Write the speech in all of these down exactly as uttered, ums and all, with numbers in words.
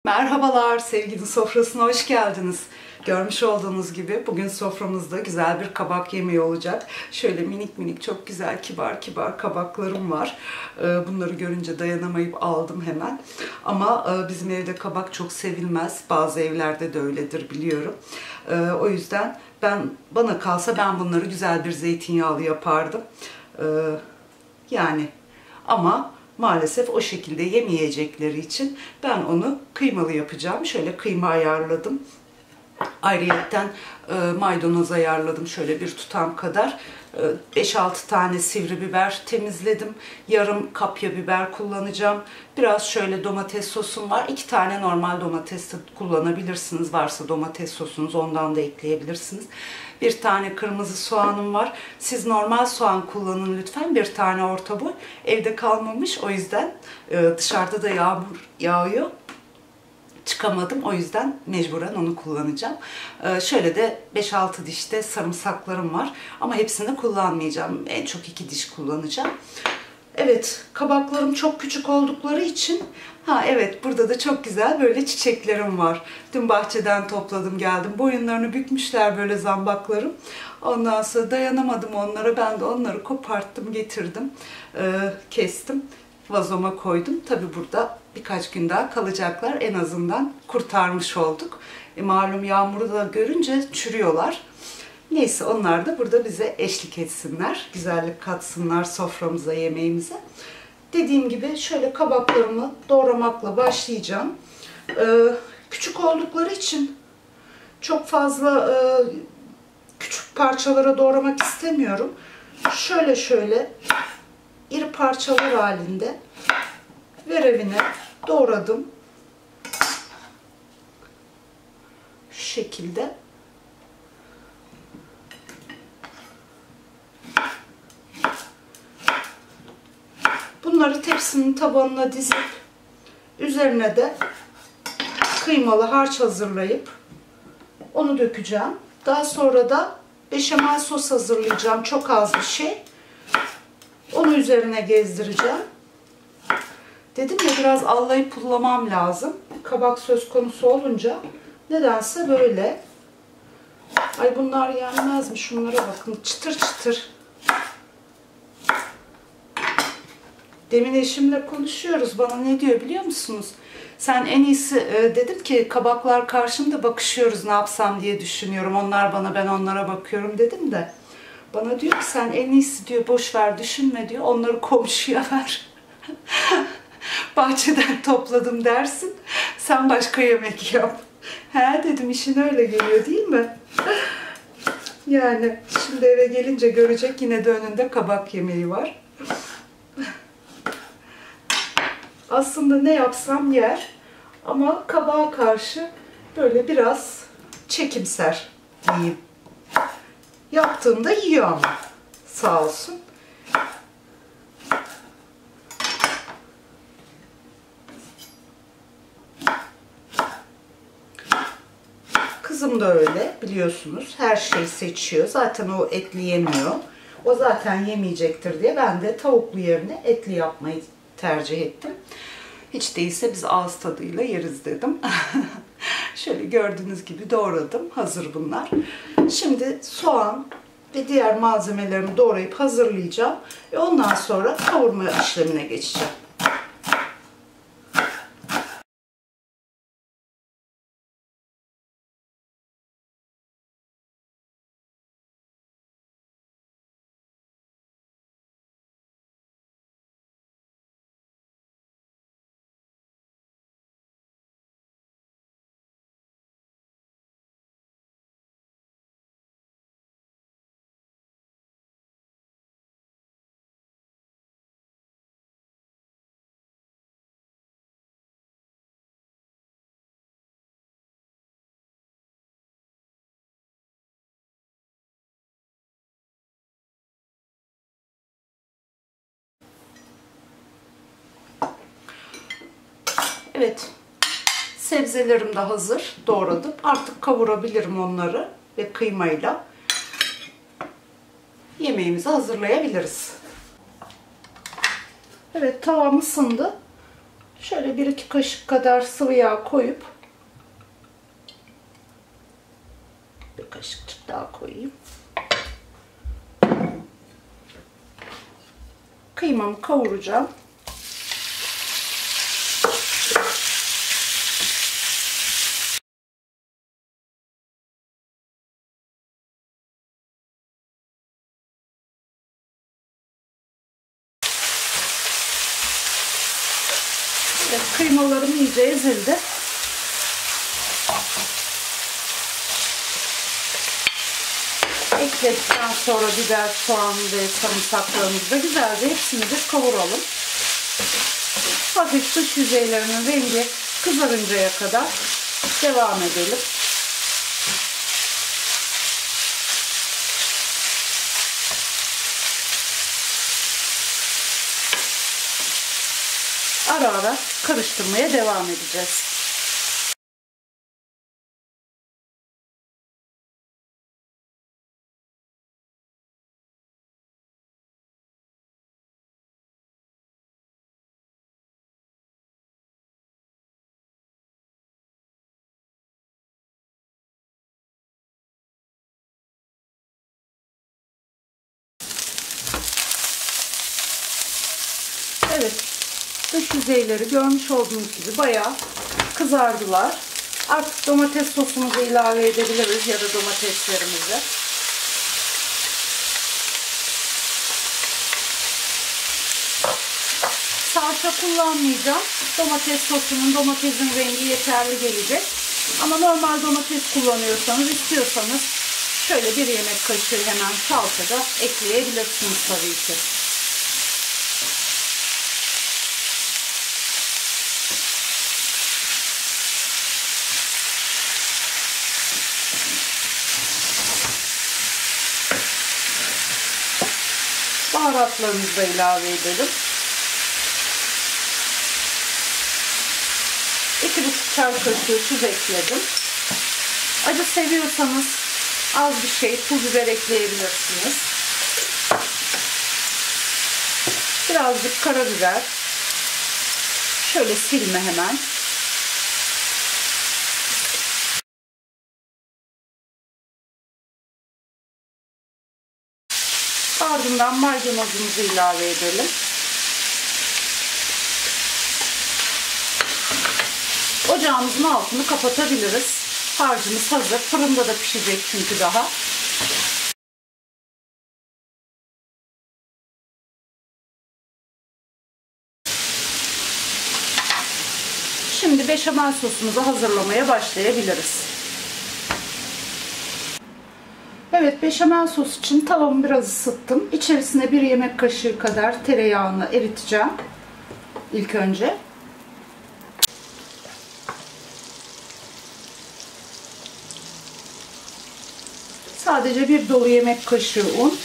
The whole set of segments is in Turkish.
Merhabalar, sevgili sofrasına hoş geldiniz. Görmüş olduğunuz gibi bugün soframızda güzel bir kabak yemeği olacak. Şöyle minik minik çok güzel kibar kibar kabaklarım var. Bunları görünce dayanamayıp aldım hemen. Ama bizim evde kabak çok sevilmez. Bazı evlerde de öyledir biliyorum. O yüzden ben bana kalsa ben bunları güzel bir zeytinyağlı yapardım. Yani ama maalesef o şekilde yemeyecekleri için ben onu kıymalı yapacağım. Şöyle kıyma ayarladım. Ayrıyetten e, maydanoz ayarladım şöyle bir tutam kadar. beş altı tane sivri biber temizledim. Yarım kapya biber kullanacağım. Biraz şöyle domates sosum var. iki tane normal domates kullanabilirsiniz. Varsa domates sosunuz ondan da ekleyebilirsiniz. Bir tane kırmızı soğanım var. Siz normal soğan kullanın lütfen. Bir tane orta boy. Evde kalmamış. O yüzden dışarıda da yağmur yağıyor. Çıkamadım. O yüzden mecburen onu kullanacağım. Ee, şöyle de beş altı dişte sarımsaklarım var. Ama hepsini kullanmayacağım. En çok iki diş kullanacağım. Evet, kabaklarım çok küçük oldukları için ha evet burada da çok güzel böyle çiçeklerim var. Dün bahçeden topladım geldim. Boyunlarını bükmüşler böyle zambaklarım. Ondan sonra dayanamadım onlara. Ben de onları koparttım, getirdim. Ee, kestim. Vazoma koydum. Tabi burada birkaç gün daha kalacaklar. En azından kurtarmış olduk. E, malum yağmuru da görünce çürüyorlar. Neyse onlar da burada bize eşlik etsinler. Güzellik katsınlar soframıza, yemeğimize. Dediğim gibi şöyle kabaklarımı doğramakla başlayacağım. Ee, küçük oldukları için çok fazla e, küçük parçalara doğramak istemiyorum. Şöyle şöyle iri parçalar halinde verevine doğradım. Şu şekilde. Bunları tepsinin tabanına dizip üzerine de kıymalı harç hazırlayıp onu dökeceğim. Daha sonra da beşamel sos hazırlayacağım. Çok az bir şey. Onu üzerine gezdireceğim. Dedim ya biraz allayıp pullamam lazım. Kabak söz konusu olunca nedense böyle. Ay bunlar yenmez mi? Şunlara bakın. Çıtır çıtır. Demin eşimle konuşuyoruz. Bana ne diyor biliyor musunuz? Sen en iyisi e, dedim ki kabaklar karşımda bakışıyoruz ne yapsam diye düşünüyorum. Onlar bana ben onlara bakıyorum dedim de. Bana diyor ki sen en iyisi diyor boş ver düşünme diyor. Onları komşuya ver. Bahçeden topladım dersin. Sen başka yemek yap. He dedim işin öyle geliyor değil mi? Yani şimdi eve gelince görecek yine de önünde kabak yemeği var. Aslında ne yapsam yer. Ama kabağa karşı böyle biraz çekimser diyeyim. Yaptığımda yiyor ama sağ olsun. Kızım da öyle biliyorsunuz. Her şeyi seçiyor. Zaten o etli yemiyor. O zaten yemeyecektir diye ben de tavuklu yerine etli yapmayı tercih ettim. Hiç değilse biz ağız tadıyla yeriz dedim. Şöyle gördüğünüz gibi doğradım. Hazır bunlar. Şimdi soğan ve diğer malzemelerimi doğrayıp hazırlayacağım. Ve ondan sonra kavurma işlemine geçeceğim. Evet, sebzelerim de hazır, doğradım. Artık kavurabilirim onları ve kıymayla yemeğimizi hazırlayabiliriz. Evet, tavam ısındı. Şöyle bir iki kaşık kadar sıvı yağ koyup bir kaşıkçık daha koyayım. Kıymamı kavuracağım. Evet, kıymalarım iyice ezildi. Ekledikten sonra biber, soğan ve sarımsaklarımızı da güzelce hepsini de kavuralım. Hafif dış yüzeylerinin rengi kızarıncaya kadar devam edelim. Ara ara karıştırmaya devam edeceğiz. Evet, dış yüzeyleri görmüş olduğunuz gibi bayağı kızardılar. Artık domates sosumuzu ilave edebiliriz ya da domateslerimizi. Salça kullanmayacağım. Domates sosunun, domatesin rengi yeterli gelecek. Ama normal domates kullanıyorsanız, istiyorsanız şöyle bir yemek kaşığı hemen salça da ekleyebilirsiniz tabii ki. Baharatlarımızı da ilave edelim. iki buçuk çay kaşığı tuz ekledim. Acı seviyorsanız az bir şey pul biber ekleyebilirsiniz. Birazcık karabiber. Şöyle silme hemen. Ardından maydanozumuzu ilave edelim. Ocağımızın altını kapatabiliriz. Harcımız hazır. Fırında da pişecek çünkü daha. Şimdi beşamel sosumuzu hazırlamaya başlayabiliriz. Evet, beşamel sos için tavamı biraz ısıttım. İçerisine bir yemek kaşığı kadar tereyağını eriteceğim. İlk önce. Sadece bir dolu yemek kaşığı un.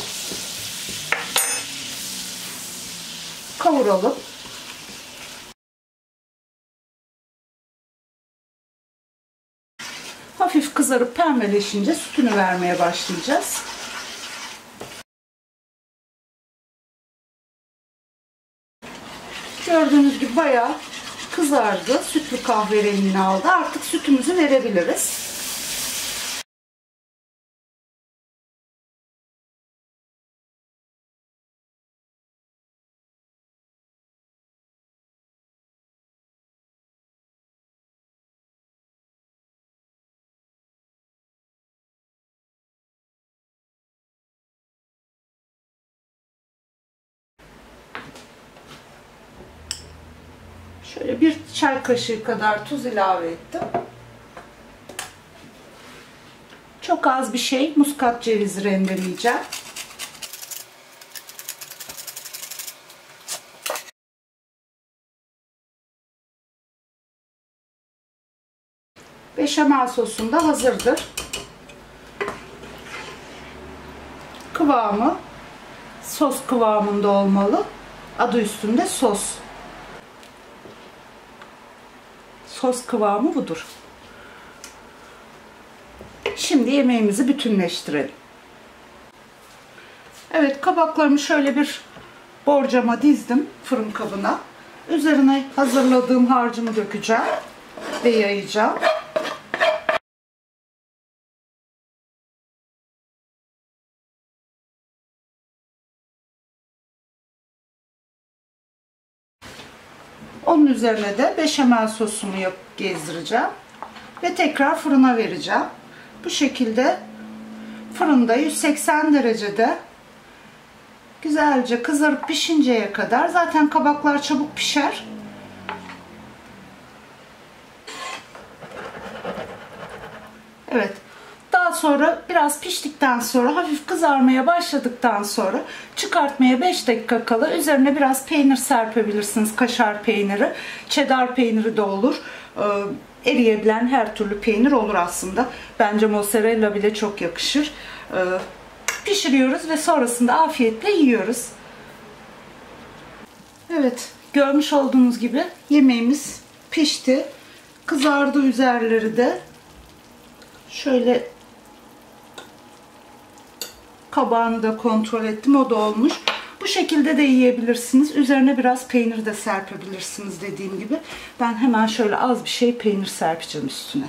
Kavuralım. Hafif kızarıp pembeleşince sütünü vermeye başlayacağız. Gördüğünüz gibi bayağı kızardı. Sütlü kahverengini aldı. Artık sütümüzü verebiliriz. Şöyle bir çay kaşığı kadar tuz ilave ettim. Çok az bir şey muskat cevizi rendeleyeceğim. Beşamel sosum da hazırdır. Kıvamı sos kıvamında olmalı. Adı üstünde sos. Sos kıvamı budur. Şimdi yemeğimizi bütünleştirelim. Evet, kabaklarımı şöyle bir borcama dizdim fırın kabına. Üzerine hazırladığım harcımı dökeceğim ve yayacağım. Onun üzerine de beşamel sosumu yap gezdireceğim ve tekrar fırına vereceğim. Bu şekilde fırında yüz seksen derecede güzelce kızarıp pişinceye kadar, zaten kabaklar çabuk pişer. Evet. Daha sonra biraz piştikten sonra, hafif kızarmaya başladıktan sonra çıkartmaya beş dakika kala üzerine biraz peynir serpebilirsiniz. Kaşar peyniri, cheddar peyniri de olur. Ee, eriyebilen her türlü peynir olur aslında. Bence mozzarella bile çok yakışır. Ee, pişiriyoruz ve sonrasında afiyetle yiyoruz. Evet, görmüş olduğunuz gibi yemeğimiz pişti. Kızardı üzerleri de. Şöyle kabağını da kontrol ettim. O da olmuş. Bu şekilde de yiyebilirsiniz. Üzerine biraz peynir de serpebilirsiniz dediğim gibi. Ben hemen şöyle az bir şey peynir serpeceğim üstüne.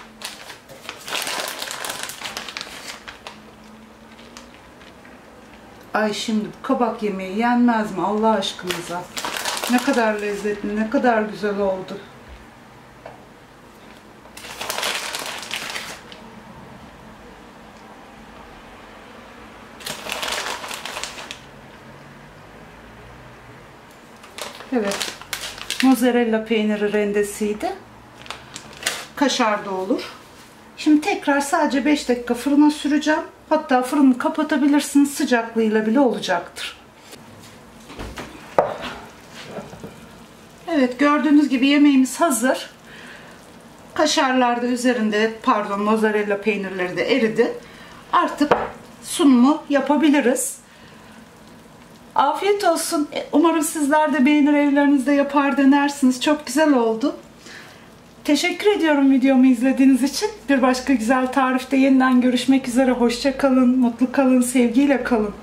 Ay şimdi bu kabak yemeği yenmez mi Allah aşkınıza? Ne kadar lezzetli, ne kadar güzel oldu. Evet, mozzarella peyniri rendesiydi. Kaşar da olur. Şimdi tekrar sadece beş dakika fırına süreceğim. Hatta fırını kapatabilirsiniz, sıcaklığıyla bile olacaktır. Evet, gördüğünüz gibi yemeğimiz hazır. Kaşarlar da üzerinde, pardon mozzarella peynirleri de eridi. Artık sunumu yapabiliriz. Afiyet olsun. Umarım sizler de beğenir, evlerinizde yapar denersiniz. Çok güzel oldu. Teşekkür ediyorum videomu izlediğiniz için. Bir başka güzel tarifte yeniden görüşmek üzere. Hoşça kalın, mutlu kalın, sevgiyle kalın.